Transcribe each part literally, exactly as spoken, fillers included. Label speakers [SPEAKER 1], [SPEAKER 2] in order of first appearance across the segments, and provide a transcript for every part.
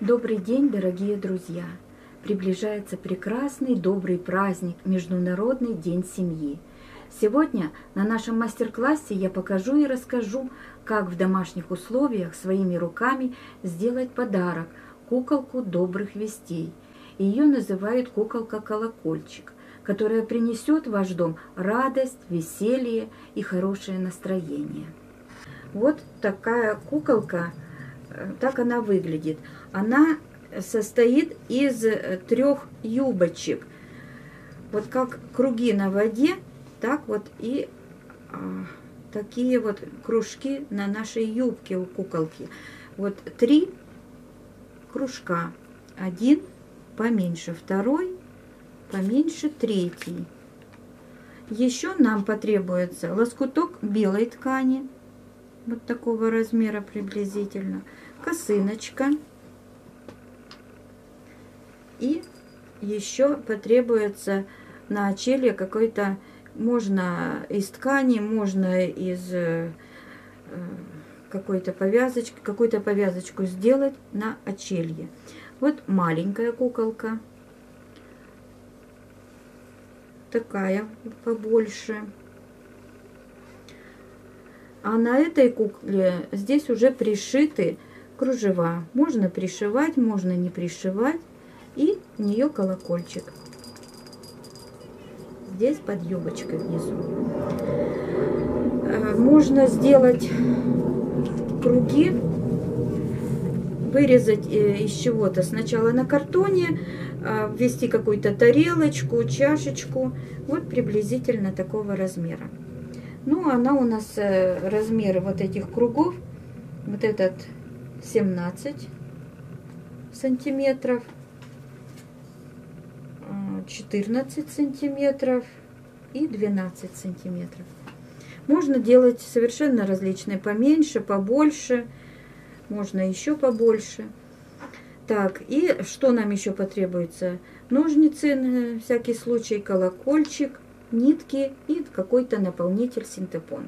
[SPEAKER 1] Добрый день, дорогие друзья! Приближается прекрасный, добрый праздник – Международный день семьи. Сегодня на нашем мастер-классе я покажу и расскажу, как в домашних условиях своими руками сделать подарок – куколку добрых вестей. Ее называют куколка-колокольчик, которая принесет в ваш дом радость, веселье и хорошее настроение. Вот такая куколка, так она выглядит. Она состоит из трех юбочек. Вот как круги на воде, так вот и а, такие вот кружки на нашей юбке у куколки. Вот три кружка. Один поменьше, второй поменьше, третий. Еще нам потребуется лоскуток белой ткани, вот такого размера приблизительно, косыночка. И еще потребуется на очелье какой-то, можно из ткани, можно из э, какой-то повязочки, какую-то повязочку сделать на очелье. Вот маленькая куколка, такая побольше. А на этой кукле здесь уже пришиты кружева. Можно пришивать, можно не пришивать. И у нее колокольчик. Здесь под юбочкой внизу. Можно сделать круги, вырезать из чего-то сначала на картоне, ввести какую-то тарелочку, чашечку. Вот приблизительно такого размера. Ну, она у нас, размеры вот этих кругов, вот этот семнадцать сантиметров, четырнадцать сантиметров и двенадцать сантиметров. Можно делать совершенно различные, поменьше, побольше, можно еще побольше. Так, и что нам еще потребуется? Ножницы на всякий случай, колокольчик, нитки и какой-то наполнитель синтепон.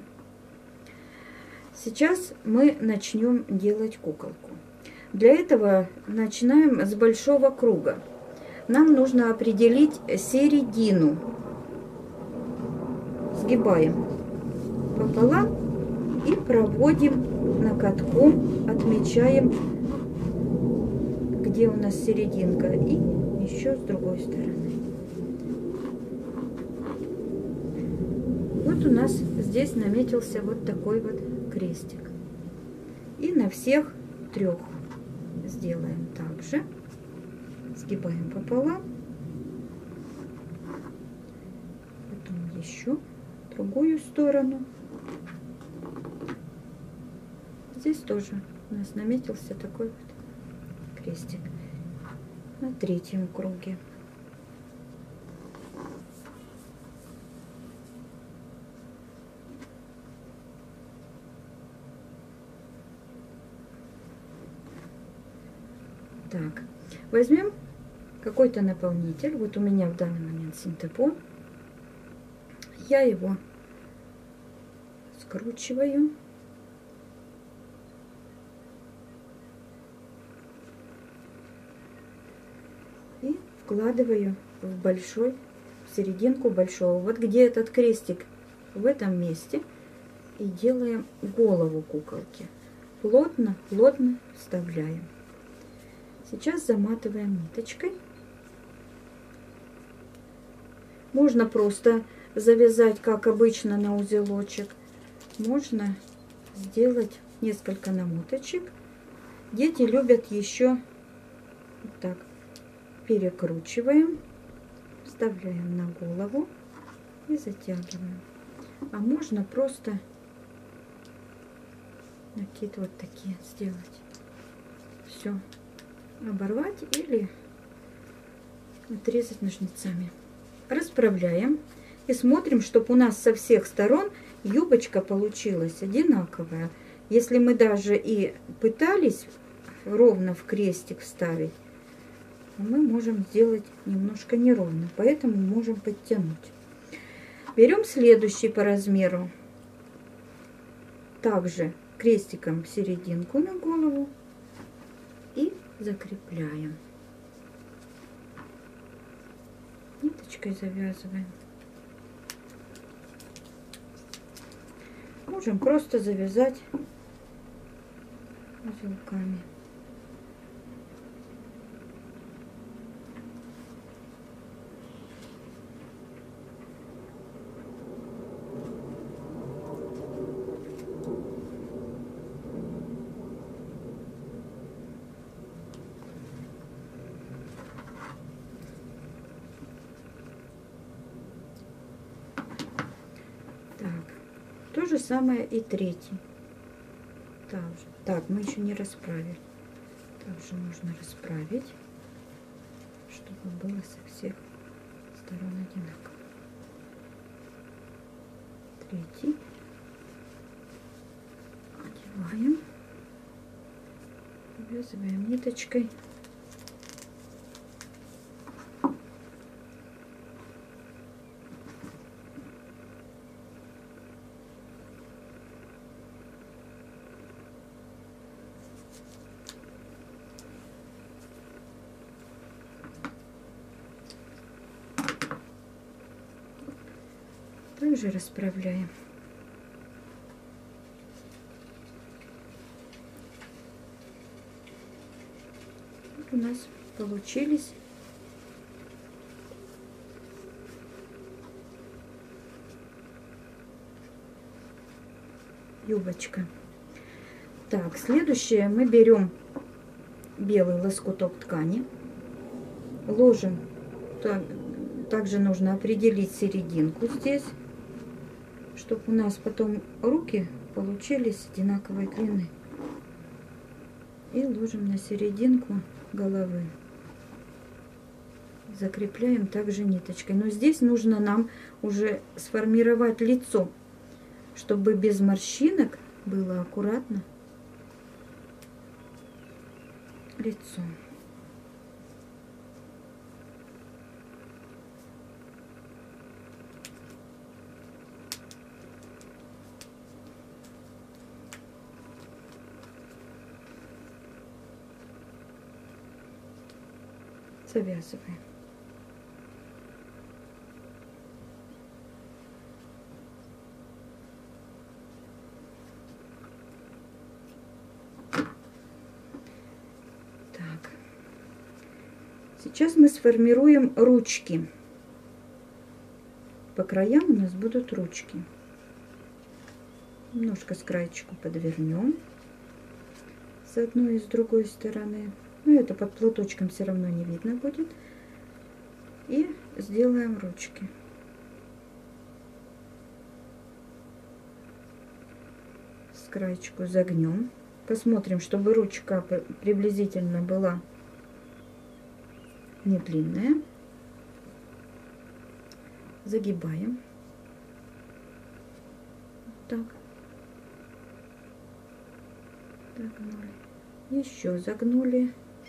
[SPEAKER 1] Сейчас мы начнем делать куколку. Для этого начинаем с большого круга. Нам нужно определить середину. Сгибаем пополам и проводим накатком, отмечаем, где у нас серединка, и еще с другой стороны. Вот у нас здесь наметился вот такой вот крестик. И на всех трех сделаем так же. Сгибаем пополам. Потом еще другую сторону. Здесь тоже у нас наметился такой вот крестик на третьем круге. Так, возьмем какой-то наполнитель. Вот у меня в данный момент синтепон. Я его скручиваю. И вкладываю в большой, в серединку большого. Вот где этот крестик, в этом месте. И делаем голову куколки. Плотно, плотно вставляем. Сейчас заматываем ниточкой. Можно просто завязать, как обычно, на узелочек. Можно сделать несколько намоточек. Дети любят еще вот так. Перекручиваем, вставляем на голову и затягиваем. А можно просто накид вот такие сделать. Все. Оборвать или отрезать ножницами. Расправляем и смотрим, чтобы у нас со всех сторон юбочка получилась одинаковая. Если мы даже и пытались ровно в крестик вставить, мы можем сделать немножко неровно, поэтому можем подтянуть. Берем следующий по размеру, также крестиком серединку на голову и закрепляем. Ниточкой завязываем. Можем просто завязать узелками. То же самое и третий. Также. Так, мы еще не расправили. Также нужно расправить, чтобы было со всех сторон одинаково. Третий. Одеваем. Завязываем ниточкой. Также расправляем. Вот у нас получились юбочка. Так, следующее мы берем белый лоскуток ткани, ложим. Так, также нужно определить серединку здесь, чтобы у нас потом руки получились одинаковой длины. И ложим на серединку головы. Закрепляем также ниточкой. Но здесь нужно нам уже сформировать лицо, чтобы без морщинок было аккуратно лицо. Завязываем. Так. Сейчас мы сформируем ручки. По краям у нас будут ручки. Немножко с краечку подвернем с одной и с другой стороны. Ну, это под платочком все равно не видно будет. И сделаем ручки. С краечку загнем. Посмотрим, чтобы ручка приблизительно была не длинная. Загибаем. Так. Загнули. Еще загнули.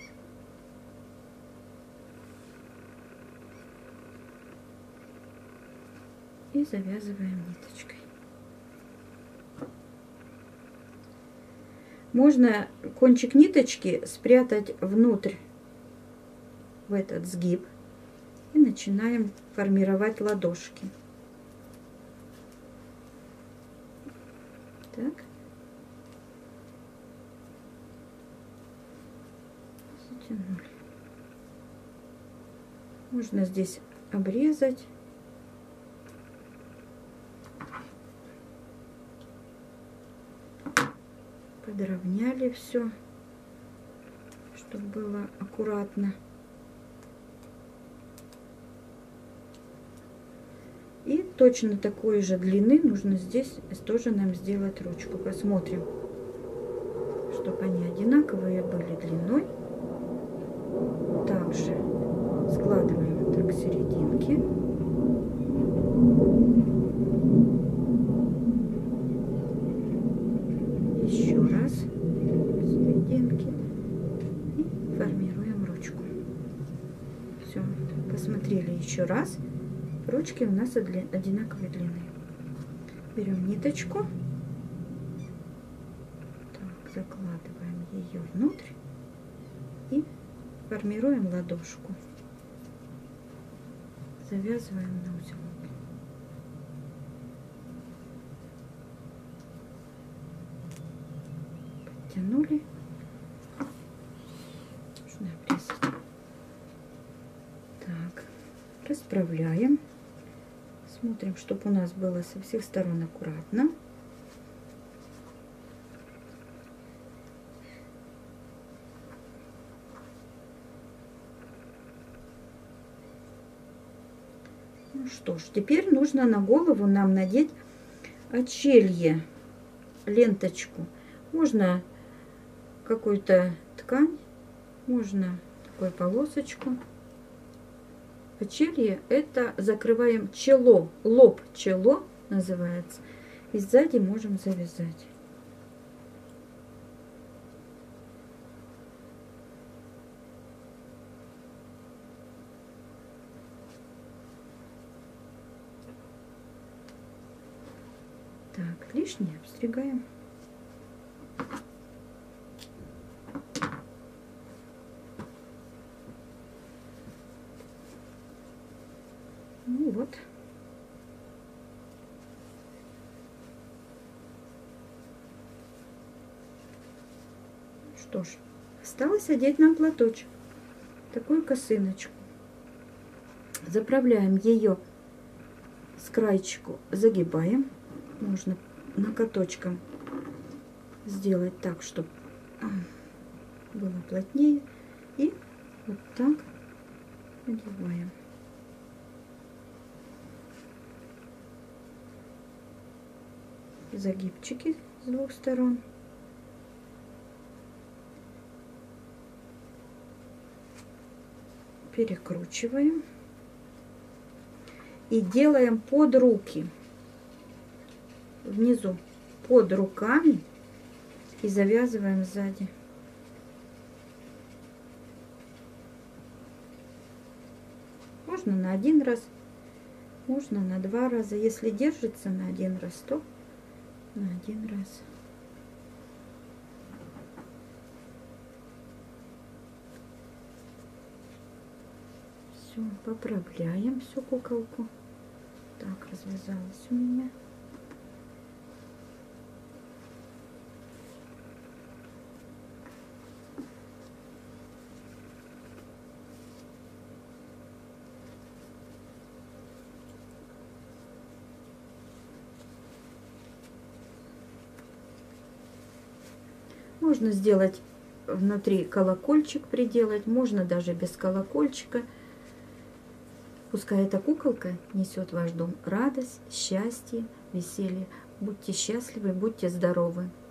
[SPEAKER 1] И завязываем ниточкой. Можно кончик ниточки спрятать внутрь в этот сгиб. И начинаем формировать ладошки. Так. Затянули. Можно здесь обрезать. Подровняли все, чтобы было аккуратно. И точно такой же длины нужно здесь тоже нам сделать ручку. Посмотрим, чтобы они одинаковые были длиной. Также складываем так к серединке. Еще раз серединки и формируем ручку. Все, посмотрели еще раз. Ручки у нас одинаковой длины. Берем ниточку, так, закладываем ее внутрь и формируем ладошку. Завязываем на узелок. Подтянули. Нужно обрезать. Так, расправляем. Смотрим, чтобы у нас было со всех сторон аккуратно. Ну что ж, теперь нужно на голову нам надеть очелье, ленточку. Можно какую-то ткань, можно такую полосочку. Очелье — это закрываем чело, лоб чело называется. И сзади можем завязать. Так, лишнее обстригаем. Ну вот. Что ж, осталось одеть нам платочек. Такую косыночку. Заправляем ее с краечку, загибаем. Можно накаточком сделать так, чтобы было плотнее. И вот так надеваем. Загибчики с двух сторон. Перекручиваем. И делаем под руки. Внизу под руками. И завязываем сзади. Можно на один раз. Можно на два раза. Если держится на один раз, то на один раз. Все, поправляем всю куколку. Так, развязалась у меня. Можно сделать внутри колокольчик, приделать, можно даже без колокольчика. Пускай эта куколка несет в ваш дом радость, счастье, веселье. Будьте счастливы, будьте здоровы.